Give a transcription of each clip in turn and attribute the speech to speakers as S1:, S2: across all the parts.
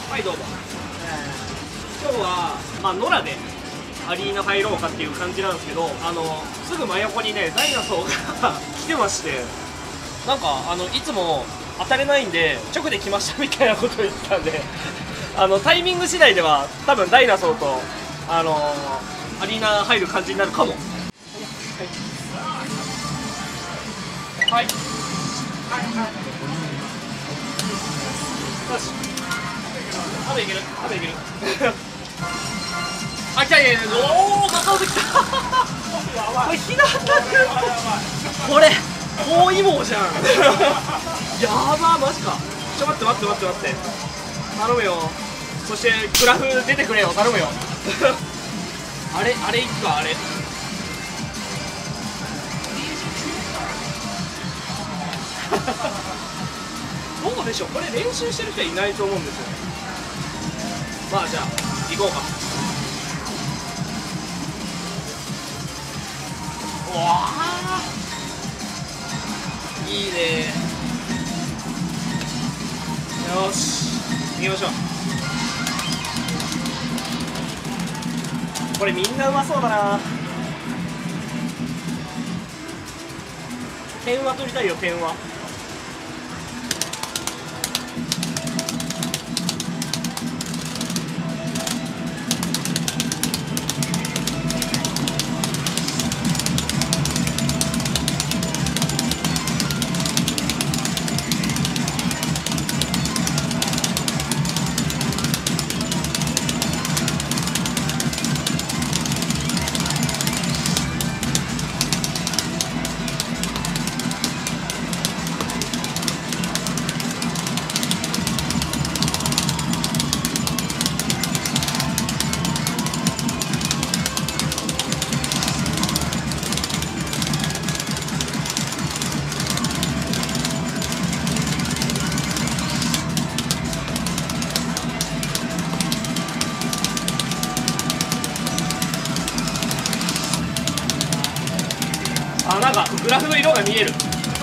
S1: はいどうも、今日はまあ野良でアリーナ入ろうかっていう感じなんですけど、すぐ真横にねダイナソーが来てまして、なんかいつも当たれないんで直で来ましたみたいなことを言ってたんでタイミング次第では多分ダイナソーとアリーナ入る感じになるかも。はい、よし、食べいける食べいけるあ、来た、おお、マカオで来たこれひなたくん、これ包囲網じゃんやば、マジか。待って頼むよ。そしてグラフ出てくれよ、頼むよあれいくか、あれどうでしょう、これ練習してる人はいないと思うんですよね。まあじゃあ行こうか。うわー、いいね。よし行きましょう。これみんなうまそうだな。点は取りたいよ、点は。なんかグラフの色が見える。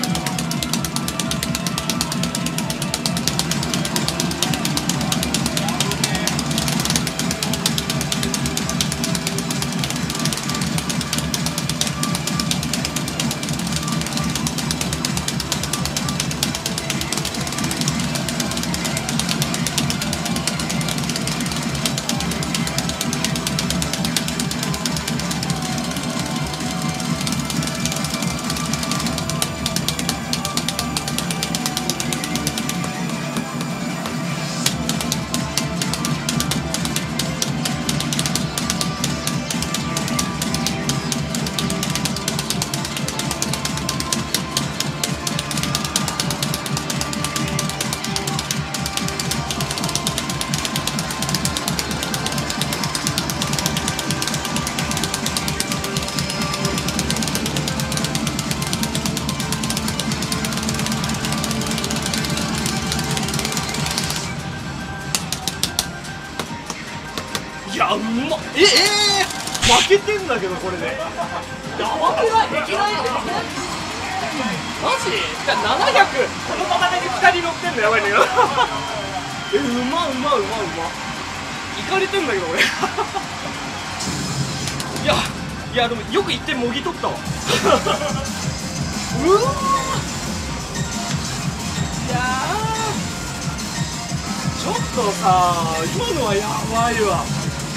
S1: いや、うまっ。負けてんだけど、これでやばくない？できないマジ？いや、700この戦いで2人乗ってんのやばいんだけどうまいかれてんだけど俺いやでもよく1点もぎ取ったわうわいやちょっとさ、今のはやばいわ。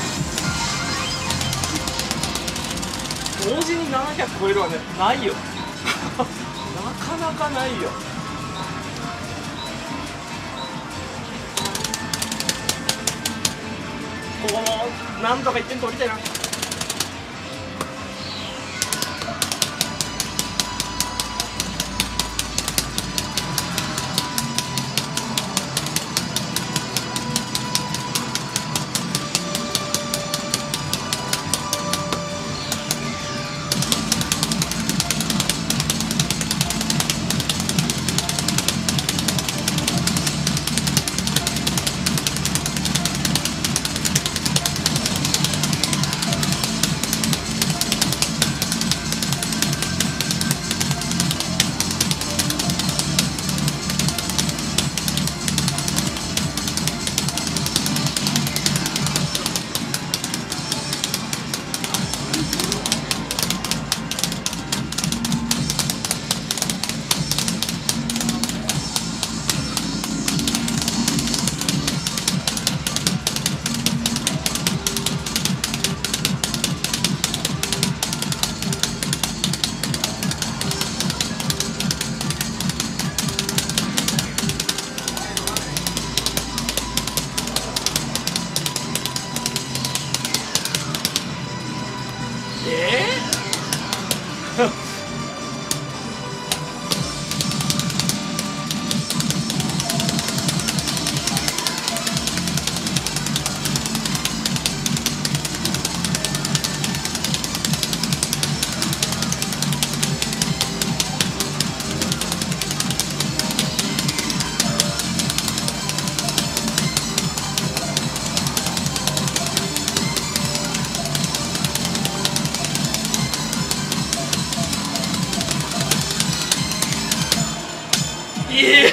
S1: 同時に700超えるはね、ないよなかなかないよ。ここもなんとか1点取りたいな。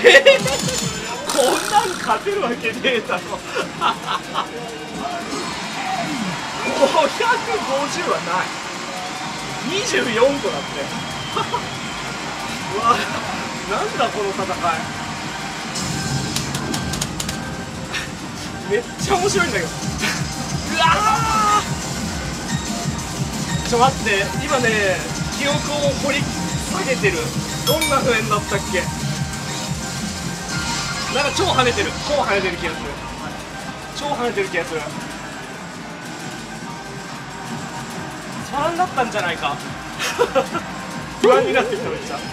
S1: こんなん勝てるわけねえだろ。550はない。24個だって。うわ、なんだこの戦い。めっちゃ面白いんだけど。うわー、ちょ待って、今ね記憶を掘り下げてる。どんな譜面だったっけ。なんか超跳ねてる気がする。超跳ねてる気がする。3だったんじゃないか。不安になってきた。めっちゃ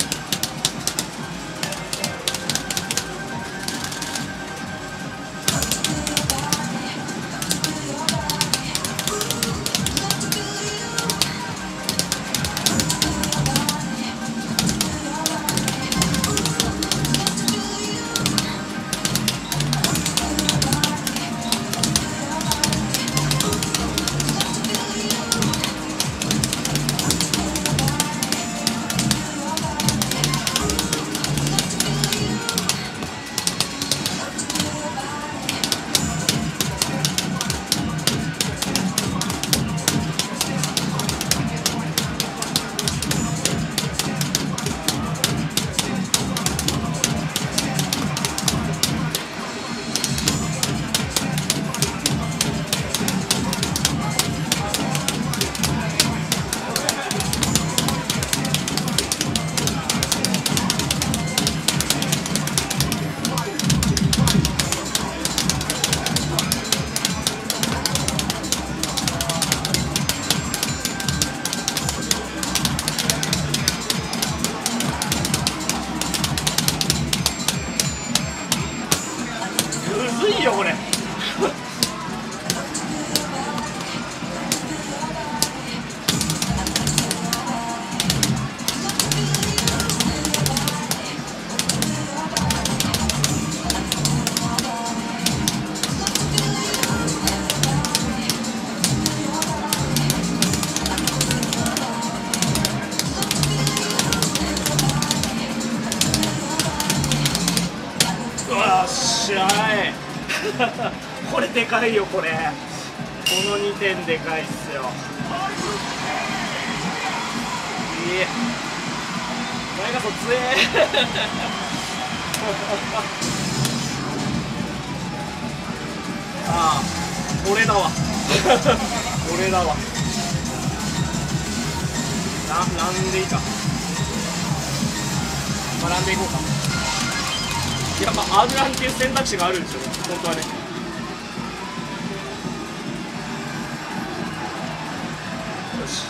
S1: むずいよこれ。うわっしゃい。これでかいよこれ。この2点でかいっすよ。前がそつえ。ああ、俺だわ。俺だわ。なんでいいか。まあ、なんでいこうか。いや、まあ、R ランっていう選択肢があるんですよ、本当はね。よし。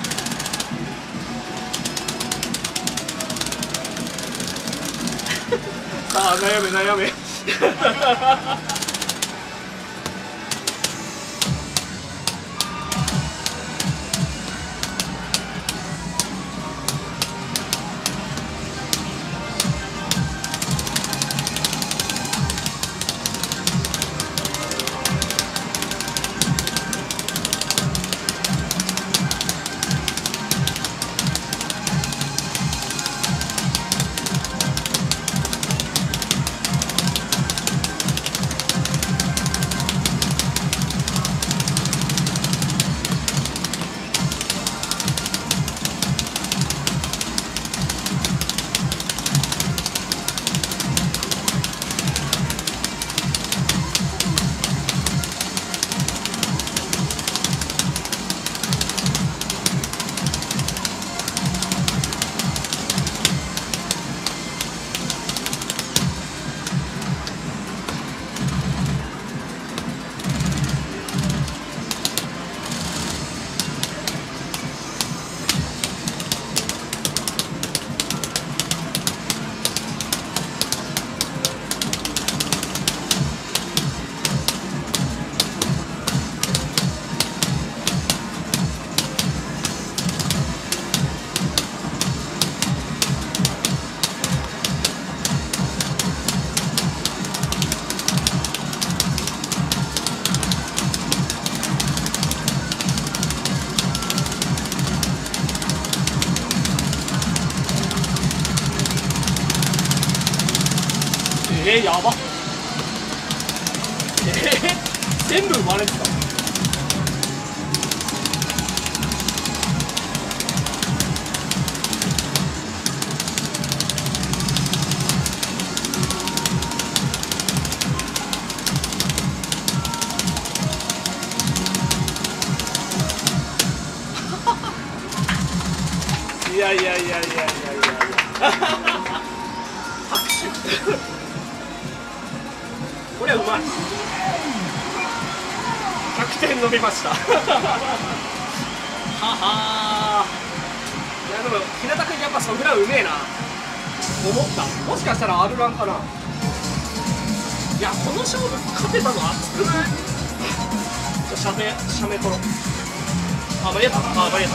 S1: さあ、悩め。 やば。全部生まれてた。いやいやいやいやいやいや拍手これはうまい。100点伸びましたははー。いやでも日向君やっぱそぐらいうめえな思った。もしかしたら R ランかな。いやこの勝負勝てたの熱くない？射程取ろう。あ、間に合った。あ、間に合った。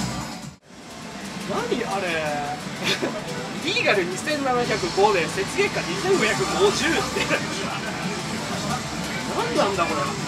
S1: 何あれリーガル2705で雪月花2550って何なんだこれ。